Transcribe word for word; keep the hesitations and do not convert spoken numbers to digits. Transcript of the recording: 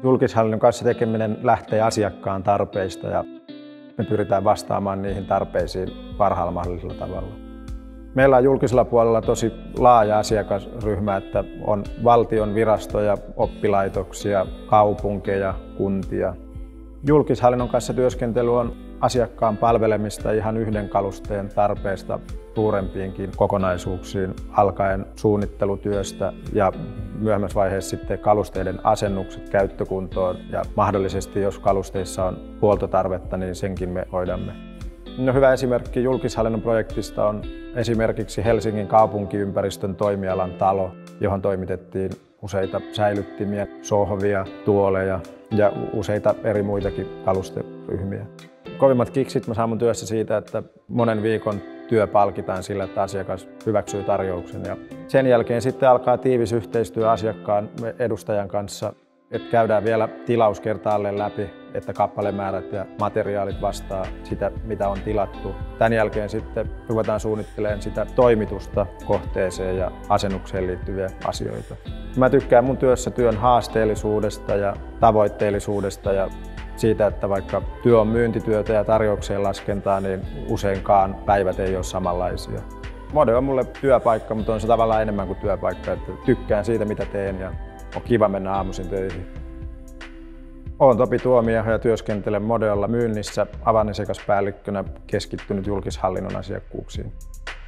Julkishallinnon kanssa tekeminen lähtee asiakkaan tarpeista ja me pyritään vastaamaan niihin tarpeisiin parhaalla mahdollisella tavalla. Meillä on julkisella puolella tosi laaja asiakasryhmä, että on valtion virastoja, oppilaitoksia, kaupunkeja, kuntia. Julkishallinnon kanssa työskentely on asiakkaan palvelemista ihan yhden kalusteen tarpeesta suurempiinkin kokonaisuuksiin, alkaen suunnittelutyöstä ja myöhemmässä vaiheessa sitten kalusteiden asennukset käyttökuntoon ja mahdollisesti, jos kalusteissa on huoltotarvetta, niin senkin me hoidamme. No, hyvä esimerkki julkishallinnon projektista on esimerkiksi Helsingin kaupunkiympäristön toimialan talo, johon toimitettiin useita säilyttimiä, sohvia, tuoleja ja useita eri muitakin kalusteryhmiä. Kovimmat kiksit mä saan mun työssä siitä, että monen viikon työ palkitaan sillä, että asiakas hyväksyy tarjouksen. Ja sen jälkeen sitten alkaa tiivis yhteistyö asiakkaan edustajan kanssa, että käydään vielä tilaus kertaalleen läpi, että kappalemäärät ja materiaalit vastaa sitä, mitä on tilattu. Tämän jälkeen sitten ruvetaan suunnittelemaan sitä toimitusta kohteeseen ja asennukseen liittyviä asioita. Mä tykkään mun työssä työn haasteellisuudesta ja tavoitteellisuudesta ja siitä, että vaikka työ on myyntityötä ja tarjoukseen laskentaa, niin useinkaan päivät ei ole samanlaisia. Mode on mulle työpaikka, mutta on se tavallaan enemmän kuin työpaikka, että tykkään siitä, mitä teen ja on kiva mennä aamuisin töihin. Olen Topi Tuomioja ja työskentelen Modeolla myynnissä avainasiakaspäällikkönä keskittynyt julkishallinnon asiakkuuksiin.